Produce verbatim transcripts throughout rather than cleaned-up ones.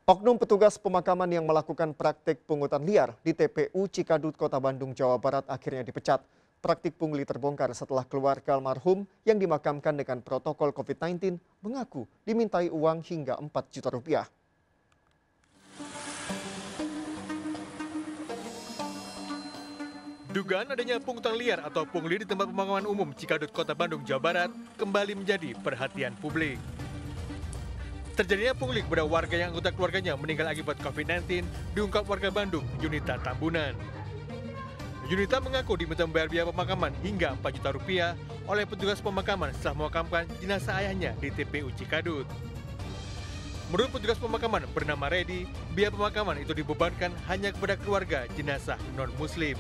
Oknum petugas pemakaman yang melakukan praktik pungutan liar di T P U Cikadut, Kota Bandung, Jawa Barat akhirnya dipecat. Praktik pungli terbongkar setelah keluarga almarhum yang dimakamkan dengan protokol COVID sembilan belas mengaku dimintai uang hingga empat juta rupiah. Dugaan adanya pungutan liar atau pungli di tempat pemakaman umum Cikadut, Kota Bandung, Jawa Barat kembali menjadi perhatian publik. Terjadinya pungli kepada warga yang anggota keluarganya meninggal akibat COVID sembilan belas diungkap warga Bandung, Yunita Tambunan. Yunita mengaku diminta membayar biaya pemakaman hingga empat juta rupiah oleh petugas pemakaman setelah memakamkan jenazah ayahnya di T P U Cikadut. Menurut petugas pemakaman bernama Redi, biaya pemakaman itu dibebankan hanya kepada keluarga jenazah non-muslim.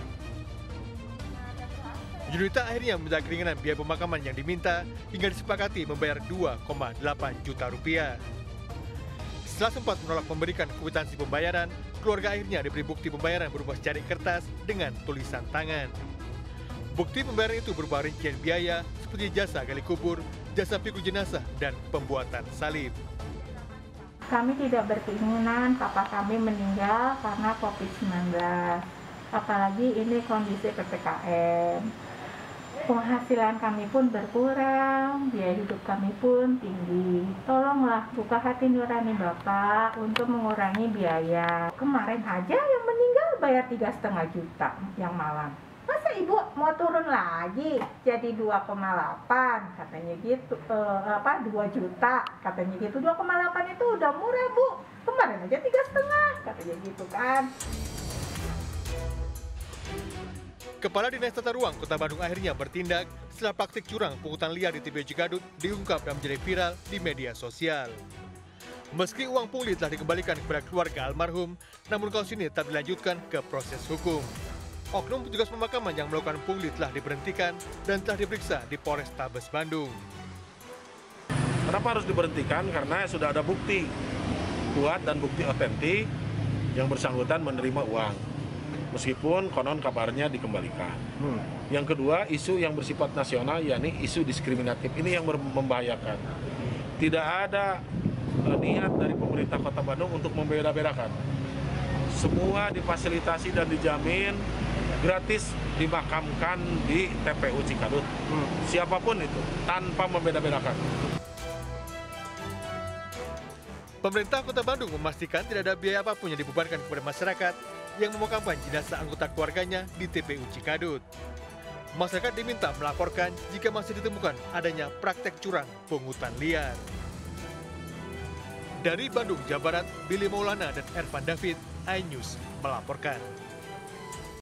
Yunita akhirnya meminta keringanan biaya pemakaman yang diminta hingga disepakati membayar dua koma delapan juta rupiah. Setelah sempat menolak memberikan kwitansi pembayaran, keluarga akhirnya diberi bukti pembayaran berupa secari kertas dengan tulisan tangan. Bukti pembayaran itu berupa rincian biaya seperti jasa gali kubur, jasa pikul jenazah, dan pembuatan salib. Kami tidak berkeinginan papa kami meninggal karena COVID sembilan belas. Apalagi ini kondisi P P K M. Penghasilan kami pun berkurang, biaya hidup kami pun tinggi. Tolonglah buka hati nurani Bapak untuk mengurangi biaya. Kemarin aja yang meninggal bayar tiga setengah juta yang malam. Masa ibu mau turun lagi jadi dua koma delapan katanya gitu, eh, apa dua juta katanya gitu. dua koma delapan itu udah murah Bu. Kemarin aja tiga setengah katanya gitu kan. Kepala Dinas Tata Ruang Kota Bandung akhirnya bertindak setelah praktik curang pungutan liar di T P U Cikadut diungkap dan menjadi viral di media sosial. Meski uang pungli telah dikembalikan kepada keluarga almarhum, namun kasus ini tetap dilanjutkan ke proses hukum. Oknum petugas pemakaman yang melakukan pungli telah diberhentikan dan telah diperiksa di Polrestabes Bandung. Kenapa harus diberhentikan? Karena sudah ada bukti kuat dan bukti otentik yang bersangkutan menerima uang. Meskipun konon kabarnya dikembalikan. Hmm. Yang kedua, isu yang bersifat nasional, yakni isu diskriminatif. Ini yang membahayakan. Tidak ada uh, niat dari pemerintah Kota Bandung untuk membeda-bedakan. Semua difasilitasi dan dijamin gratis dimakamkan di T P U Cikadut. Hmm. Siapapun itu, tanpa membeda-bedakan. Pemerintah Kota Bandung memastikan tidak ada biaya apapun yang dibebankan kepada masyarakat yang memakamkan jenazah anggota keluarganya di T P U Cikadut. Masyarakat diminta melaporkan jika masih ditemukan adanya praktek curang pungutan liar. Dari Bandung, Jawa Barat, Billy Maulana dan Ervan David, iNews melaporkan.